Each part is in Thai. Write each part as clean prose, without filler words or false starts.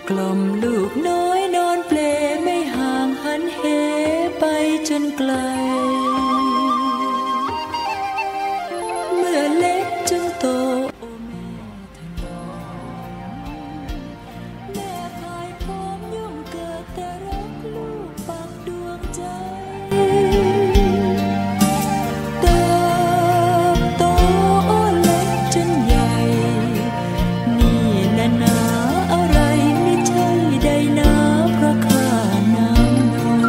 กล่อมลูกน้อยนอนเปลไม่ห่างหันเหไปจนไกลเมื่อเล็กจึงโตโอ้แม่ถนอมแม่พายพร้อมยุ่งเกิดแต่รักลูกปักดวงใจเติบโตโอ้เล็กจนใหญ่นี่นานาอะไรไม่ใช่ใดนาเพราะข้าน้ำนม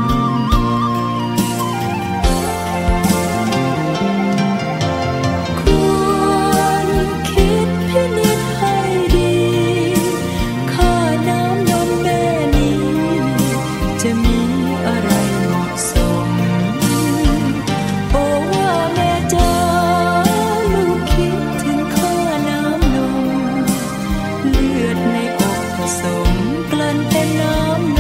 ควรคิดพินิจให้ดีข้าน้ำนมแม่นี้จะมีอะไรเหมาะสมโอ้ว่าแม่จ๋าลูกคิดถึงข้าน้ำนมเลือดในอกผสมกลั่นเป็นน้ำน